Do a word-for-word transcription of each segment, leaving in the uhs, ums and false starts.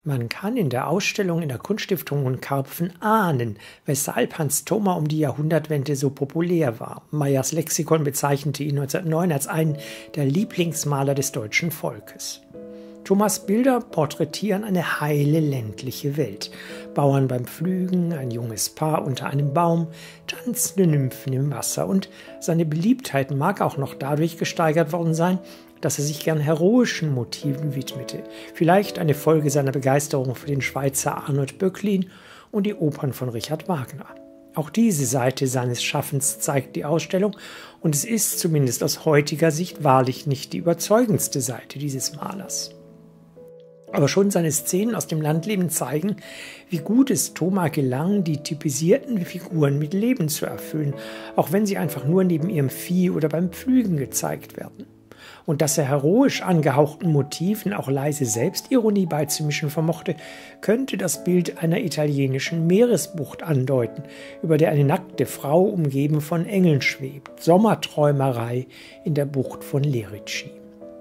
Man kann in der Ausstellung in der Kunststiftung Hohenkarpfen ahnen, weshalb Hans Thoma um die Jahrhundertwende so populär war. Meyers Lexikon bezeichnete ihn neunzehnhundertneun als einen der Lieblingsmaler des deutschen Volkes. Thomas' Bilder porträtieren eine heile ländliche Welt. Bauern beim Pflügen, ein junges Paar unter einem Baum, tanzende Nymphen im Wasser. Und seine Beliebtheit mag auch noch dadurch gesteigert worden sein, dass er sich gern heroischen Motiven widmete. Vielleicht eine Folge seiner Begeisterung für den Schweizer Arnold Böcklin und die Opern von Richard Wagner. Auch diese Seite seines Schaffens zeigt die Ausstellung und es ist zumindest aus heutiger Sicht wahrlich nicht die überzeugendste Seite dieses Malers. Aber schon seine Szenen aus dem Landleben zeigen, wie gut es Thoma gelang, die typisierten Figuren mit Leben zu erfüllen, auch wenn sie einfach nur neben ihrem Vieh oder beim Pflügen gezeigt werden. Und dass er heroisch angehauchten Motiven auch leise Selbstironie beizumischen vermochte, könnte das Bild einer italienischen Meeresbucht andeuten, über der eine nackte Frau umgeben von Engeln schwebt. Sommerträumerei in der Bucht von Lerici.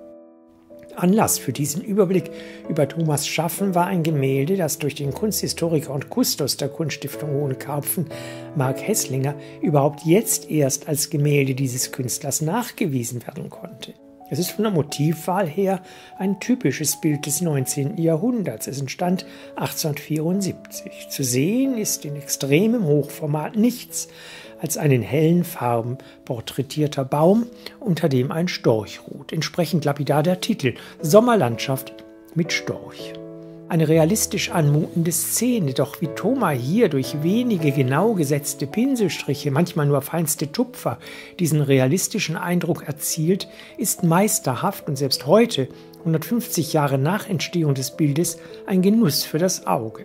Anlass für diesen Überblick über Thomas' Schaffen war ein Gemälde, das durch den Kunsthistoriker und Kustos der Kunststiftung Hohenkarpfen, Mark Hesslinger, überhaupt jetzt erst als Gemälde dieses Künstlers nachgewiesen werden konnte. Es ist von der Motivwahl her ein typisches Bild des neunzehnten Jahrhunderts. Es entstand achtzehnhundertvierundsiebzig. Zu sehen ist in extremem Hochformat nichts als ein in hellen Farben porträtierter Baum, unter dem ein Storch ruht. Entsprechend lapidar der Titel: Sommerlandschaft mit Storch. Eine realistisch anmutende Szene, doch wie Thoma hier durch wenige genau gesetzte Pinselstriche, manchmal nur feinste Tupfer, diesen realistischen Eindruck erzielt, ist meisterhaft und selbst heute, hundertfünfzig Jahre nach Entstehung des Bildes, ein Genuss für das Auge.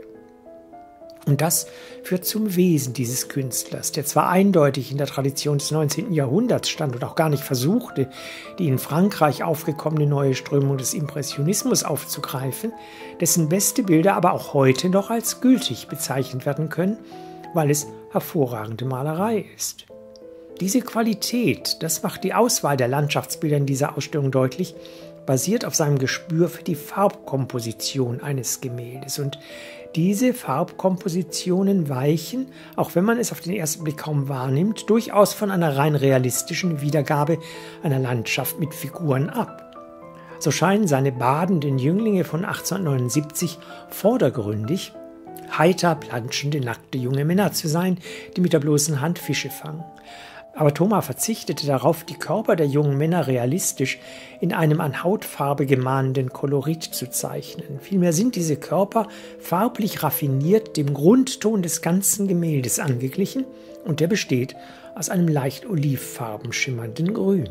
Und das führt zum Wesen dieses Künstlers, der zwar eindeutig in der Tradition des neunzehnten Jahrhunderts stand und auch gar nicht versuchte, die in Frankreich aufgekommene neue Strömung des Impressionismus aufzugreifen, dessen beste Bilder aber auch heute noch als gültig bezeichnet werden können, weil es hervorragende Malerei ist. Diese Qualität, das macht die Auswahl der Landschaftsbilder in dieser Ausstellung deutlich, basiert auf seinem Gespür für die Farbkomposition eines Gemäldes. Und diese Farbkompositionen weichen, auch wenn man es auf den ersten Blick kaum wahrnimmt, durchaus von einer rein realistischen Wiedergabe einer Landschaft mit Figuren ab. So scheinen seine badenden Jünglinge von achtzehnhundertneunundsiebzig vordergründig heiter planschende, nackte junge Männer zu sein, die mit der bloßen Hand Fische fangen. Aber Thoma verzichtete darauf, die Körper der jungen Männer realistisch in einem an Hautfarbe gemahnenden Kolorit zu zeichnen. Vielmehr sind diese Körper farblich raffiniert dem Grundton des ganzen Gemäldes angeglichen und der besteht aus einem leicht olivfarben schimmernden Grün.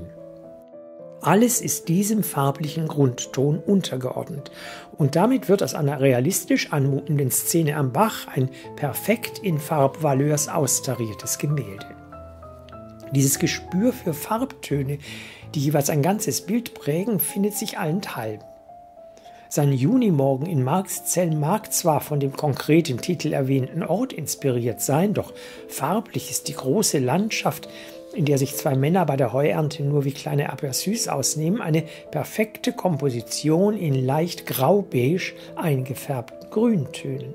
Alles ist diesem farblichen Grundton untergeordnet und damit wird aus einer realistisch anmutenden Szene am Bach ein perfekt in Farbvaleurs austariertes Gemälde. Dieses Gespür für Farbtöne, die jeweils ein ganzes Bild prägen, findet sich allenthalben. Sein Junimorgen in Marxzell mag zwar von dem konkret im Titel erwähnten Ort inspiriert sein, doch farblich ist die große Landschaft, in der sich zwei Männer bei der Heuernte nur wie kleine Aperçus ausnehmen, eine perfekte Komposition in leicht grau-beige eingefärbten Grüntönen,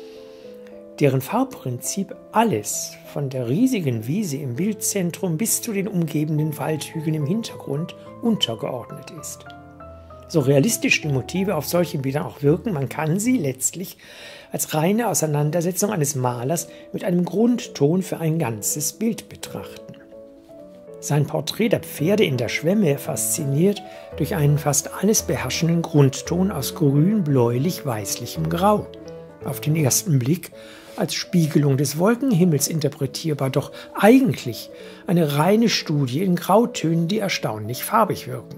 deren Farbprinzip alles, von der riesigen Wiese im Bildzentrum bis zu den umgebenden Waldhügeln im Hintergrund, untergeordnet ist. So realistisch die Motive auf solchen Bildern auch wirken, man kann sie letztlich als reine Auseinandersetzung eines Malers mit einem Grundton für ein ganzes Bild betrachten. Sein Porträt der Pferde in der Schwemme fasziniert durch einen fast alles beherrschenden Grundton aus grün, bläulich, weißlichem Grau. Auf den ersten Blick als Spiegelung des Wolkenhimmels interpretierbar, doch eigentlich eine reine Studie in Grautönen, die erstaunlich farbig wirken.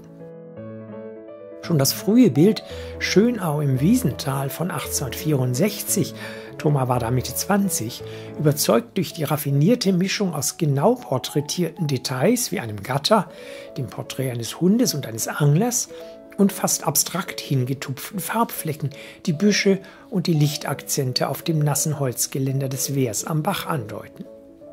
Schon das frühe Bild Schönau im Wiesental von achtzehnhundertvierundsechzig, Thoma war da Mitte zwanzig, überzeugt durch die raffinierte Mischung aus genau porträtierten Details wie einem Gatter, dem Porträt eines Hundes und eines Anglers, und fast abstrakt hingetupften Farbflecken, die Büsche und die Lichtakzente auf dem nassen Holzgeländer des Wehrs am Bach andeuten.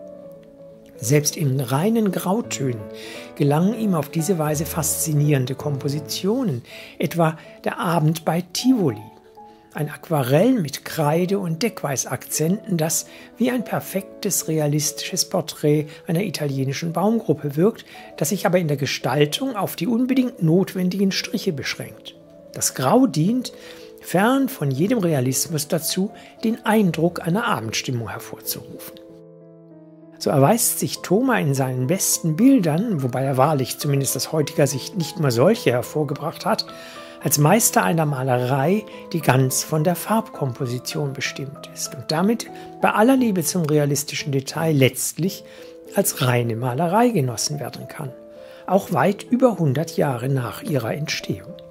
Selbst in reinen Grautönen gelangen ihm auf diese Weise faszinierende Kompositionen, etwa der Abend bei Tivoli. Ein Aquarell mit Kreide und Deckweißakzenten, das wie ein perfektes realistisches Porträt einer italienischen Baumgruppe wirkt, das sich aber in der Gestaltung auf die unbedingt notwendigen Striche beschränkt. Das Grau dient, fern von jedem Realismus, dazu, den Eindruck einer Abendstimmung hervorzurufen. So erweist sich Thoma in seinen besten Bildern, wobei er wahrlich zumindest aus heutiger Sicht nicht nur solche hervorgebracht hat, als Meister einer Malerei, die ganz von der Farbkomposition bestimmt ist und damit bei aller Liebe zum realistischen Detail letztlich als reine Malerei genossen werden kann, auch weit über hundert Jahre nach ihrer Entstehung.